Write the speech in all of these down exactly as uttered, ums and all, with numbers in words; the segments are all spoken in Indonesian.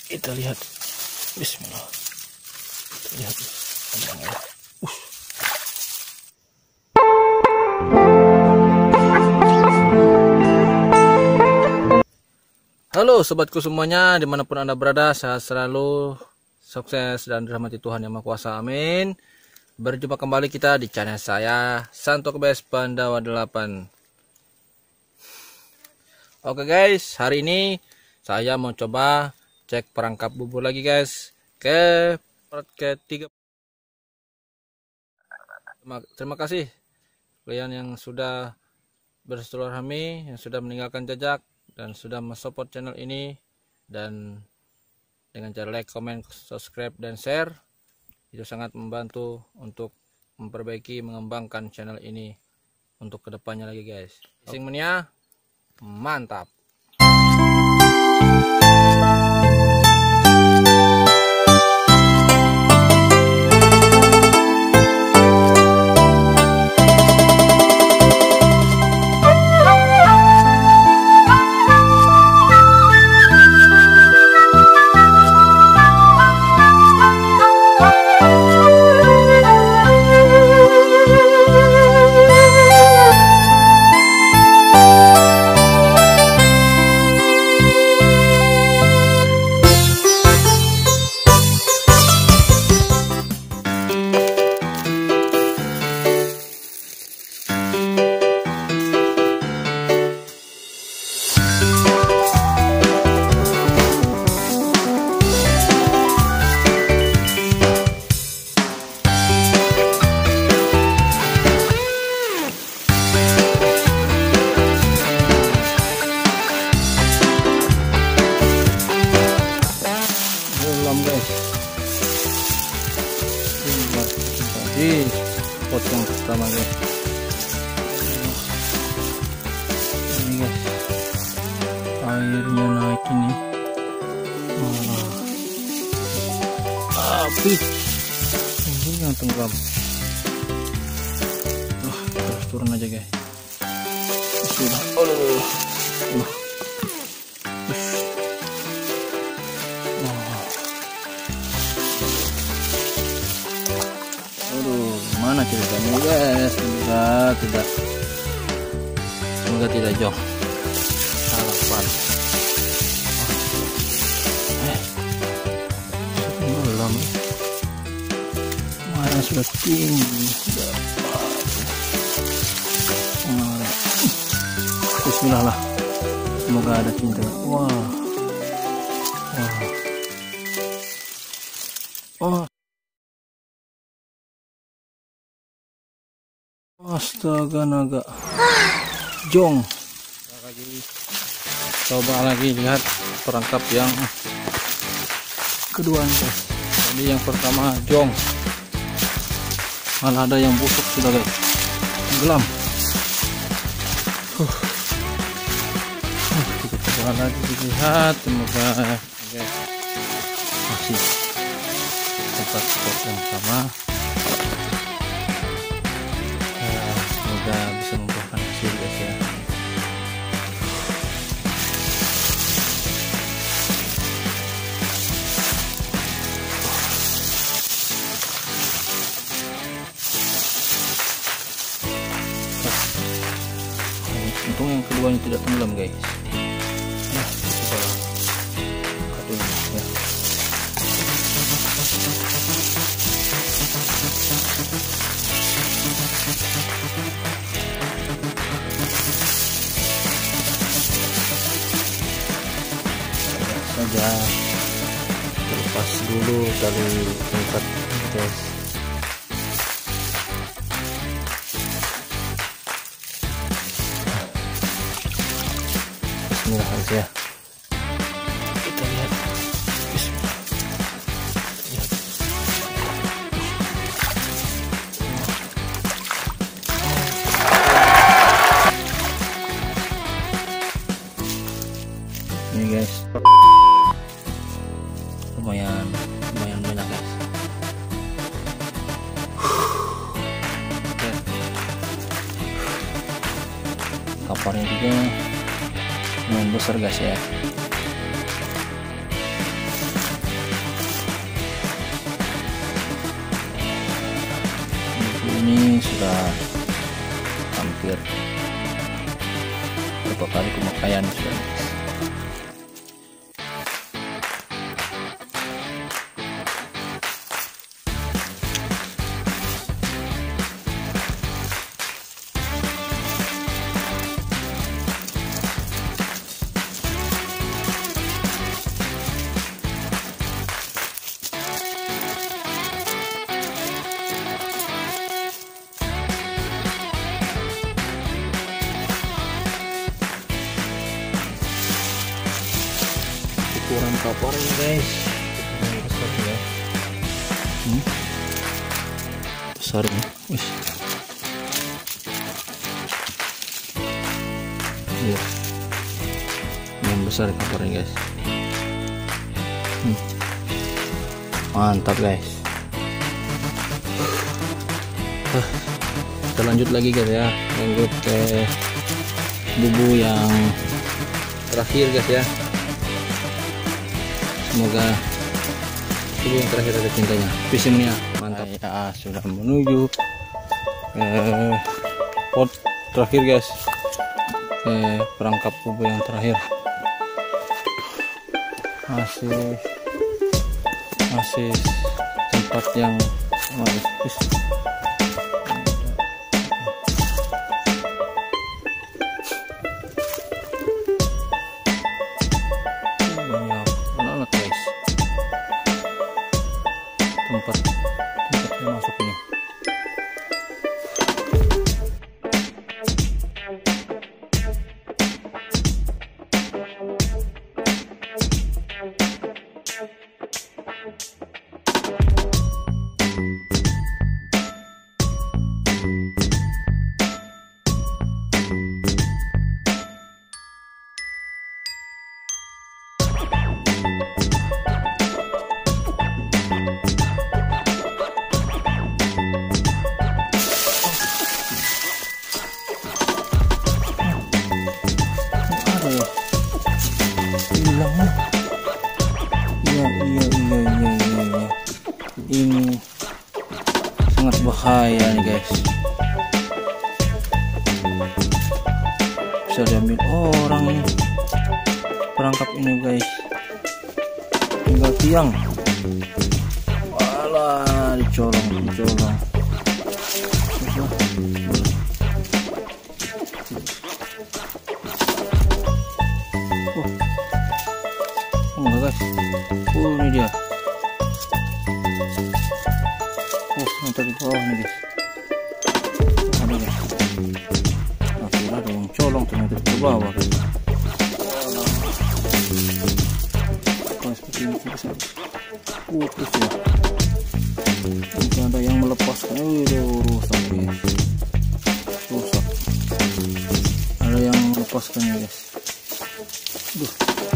Kita lihat. Bismillah. Kita lihat. Uh. Halo sobatku semuanya, dimanapun anda berada, sehat selalu, sukses dan dirahmati Tuhan Yang Maha Kuasa, amin. Berjumpa kembali kita di channel saya, Santo Kebes Pandawa delapan. Oke guys, hari ini saya mau coba cek perangkap bubur lagi guys, ke part ketiga. Terima, terima kasih kalian yang sudah bersilaturahmi, yang sudah meninggalkan jejak dan sudah mensupport channel ini, dan dengan cara like, comment, subscribe, dan share itu sangat membantu untuk memperbaiki, mengembangkan channel ini untuk kedepannya lagi guys. Sing mania, mantap. Tadi potong pertama guys, ini guys, airnya naik ini, ah, api ini yang tenggelam. Wah, terus turun aja guys, sudah, aduh, uh. Mana ceritanya guys? Semoga tidak semoga tidak jauh harapan. Eh, malam mana sudah tinggi, sudah ah. Bismillah lah, semoga ada cinta. Wah, wah, oh. Astaga naga, jong. Lagi coba lagi lihat perangkap yang kedua nih. Tadi yang pertama jong, malah ada yang busuk sudah guys, tenggelam. Uh. Uh, kita coba lagi lihat, semoga guys masih tempat spot yang sama. Bisa membuahkan hasil guys ya. Untung yang kedua ini tidak tenggelam guys. Ya, kita kadung ya. Saja terlepas dulu tali tingkat guys. Bismillah aja, kita lihat. Bismillah, lihat. Ini guys, lumayan lumayan banyak guys. Kaparnya juga lumayan besar guys ya. sudah hampir berapa kali pemakaian sudah. Ukuran kapornya guys, ukuran besar ya. Hmm? Besar ya. Wih. Iya. Yang besar kapornya guys. Hmm. Mantap guys. Uh, kita lanjut lagi guys ya, lanjut ke bubu yang terakhir guys ya. Semoga bubu yang terakhir ada cintanya. Fishingnya mantap ya, sudah menuju ke pot terakhir guys, ke perangkap bubu yang terakhir. Masih masih tempat yang bagus. tempat tempatnya masuk ini. Iya iya iya iya iya ini sangat bahaya nih guys, bisa diambil orang nih perangkap ini guys, tinggal tiang. Walah, dicolong dicolong. Enggak guys, oh ini dia. Oh nanti di bawah nih guys, ada guys. Nah, kira ada yang colong ternyata di bawah guys. Oh, seperti ini bisa putus ya. Mungkin ada yang melepaskan. Oh rusak guys, rusak. Ada yang melepaskan guys. Duh.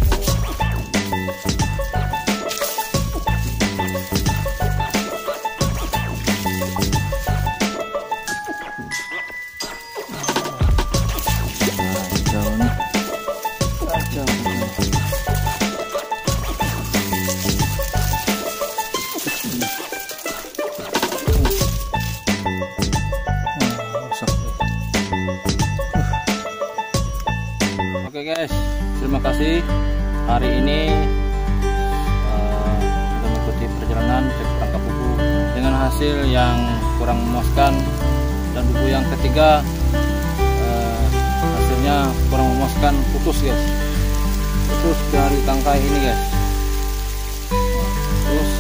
Oke guys, terima kasih. Hari ini uh, kita mengikuti perjalanan ke perangkap bubu dengan hasil yang kurang memuaskan, dan bubu yang ketiga uh, hasilnya kurang memuaskan, putus guys, putus dari tangkai ini guys, putus.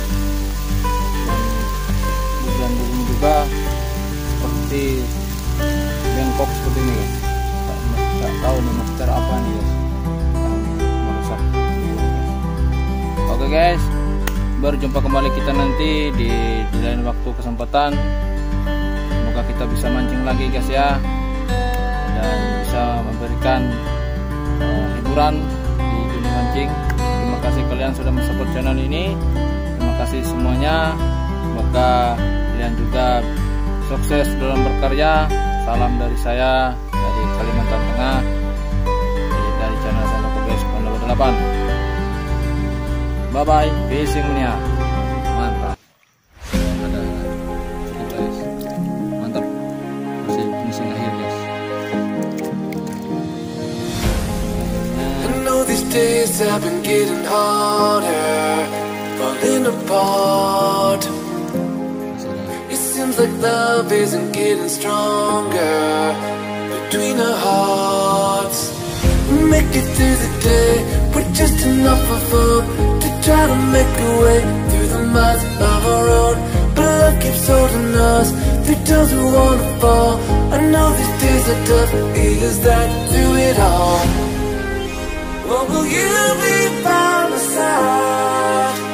Dan bubu juga seperti bengkok seperti ini guys. Nggak tahu nih masker apa nih guys yang merusak. Oke guys, berjumpa kembali kita nanti di, di lain waktu kesempatan. Semoga kita bisa mancing lagi guys ya, dan bisa memberikan uh, hiburan di dunia mancing. Terima kasih kalian sudah mensupport channel ini. Terima kasih semuanya. Semoga kalian juga sukses dalam berkarya. Salam dari saya dari Kalimantan Tengah, dari channel Sandoku Guys delapan. Bye bye, fishing mania. Mantap. Ada guys. Mantap. days have been getting harder, falling apart. It seems like love isn't getting stronger between our hearts. Make it through the day with just enough of hope to try to make a way through the miles of our own. But love keeps holding us through times we wanna fall. I know these days are tough, is that through it all? What will you be by my side?